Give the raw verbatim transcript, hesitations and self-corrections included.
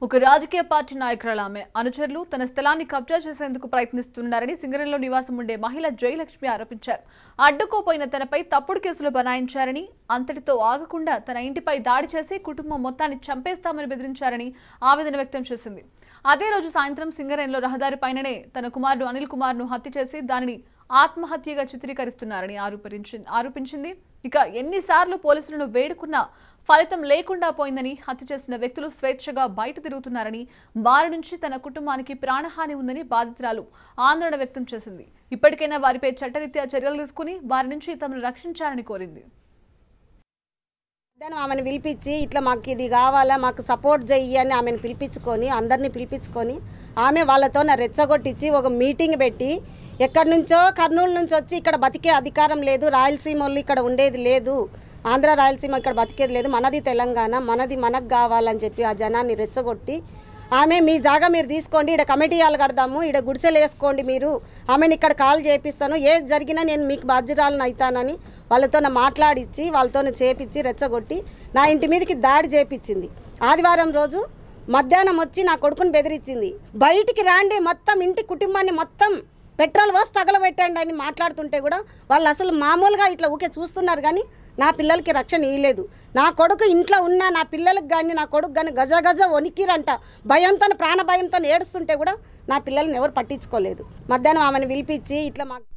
ఒక రాజకీయ పార్టీ నాయకురాలు ఆమె అనుచరులు తన స్థలాన్ని కబ్జా చేసేందుకు ప్రయత్నిస్తున్నారని సింగరేణిలో నివాసం ఉండే మహిళ జయలక్ష్మి ఆరోపించారు. అడ్డుకోపోయిన తనపై తప్పుడు కేసులు బనాయించారని, అంతటితో ఆగకుండా తన ఇంటిపై దాడి చేసి కుటుంబం మొత్తాన్ని చంపేస్తామని బెదిరించారని ఆవేదన వ్యక్తం చేసింది. అదే రోజు సాయంత్రం సింగరేణిలో రహదారి పైననే తన కుమారుడు అనిల్ కుమార్ ను హత్య చేసి దానిని ఆత్మహత్యగా చిత్రీకరిస్తున్నారని ఆరోపించింది ఆరోపించింది ఇక ఎన్నిసార్లు పోలీసులను వేడుకున్నా ఫలితం లేకుండా పోయిందని, హత్య చేసిన వ్యక్తులు స్వేచ్ఛగా బయట తిరుగుతున్నారని, వారి నుంచి తన కుటుంబానికి ప్రాణహాని ఉందని బాధితురాలు ఆందోళన వ్యక్తం చేసింది. ఇప్పటికైనా వారిపై చట్టరీత్యా చర్యలు తీసుకుని వారి నుంచి తమను రక్షించాలని కోరింది. ఆమెను పిలిపించి ఇట్లా మాకు ఇది కావాలా, మాకు సపోర్ట్ చెయ్యి అని ఆమెను పిలిపించుకొని అందరినీ పిలిపించుకొని ఆమె వాళ్ళతో నా రెచ్చగొట్టించి ఒక మీటింగ్ పెట్టి ఎక్కడి నుంచో కర్నూలు నుంచి వచ్చి ఇక్కడ బతికే అధికారం లేదు, రాయలసీమ వాళ్ళు ఇక్కడ ఉండేది లేదు, ఆంధ్ర రాయలసీమ ఇక్కడ బతికేది లేదు, మనది తెలంగాణ, మనది మనకు కావాలని చెప్పి ఆ జనాన్ని రెచ్చగొట్టి ఆమె మీ జాగా మీరు తీసుకోండి, ఇక్కడ కమిటీ వాళ్ళు కడదాము, ఇక్కడ గుడిసెలు వేసుకోండి, మీరు ఆమెను ఇక్కడ కాల్ చేపిస్తాను, ఏది జరిగినా నేను మీకు బాధ్యురాలను అవుతానని వాళ్ళతో మాట్లాడించి వాళ్ళతో చేపించి రెచ్చగొట్టి నా ఇంటి మీదకి దాడి చేపించింది. ఆదివారం రోజు మధ్యాహ్నం వచ్చి నా కొడుకుని బెదిరించింది. బయటికి రాండి, మొత్తం ఇంటి కుటుంబాన్ని మొత్తం పెట్రోల్ పోసి తగలబెట్టండి అని మాట్లాడుతుంటే కూడా వాళ్ళు అసలు మామూలుగా ఇట్లా ఊకే చూస్తున్నారు కానీ నా పిల్లలకి రక్షణ ఇవ్వలేదు. నా కొడుకు ఇంట్లో ఉన్న నా పిల్లలకు కానీ నా కొడుకు కానీ గజ గజ వణికిరంట, భయంతో ప్రాణ భయంతో ఏడుస్తుంటే కూడా నా పిల్లల్ని ఎవరు పట్టించుకోలేదు. మధ్యాహ్నం ఆమెను పిలిపించి ఇట్లా మాకు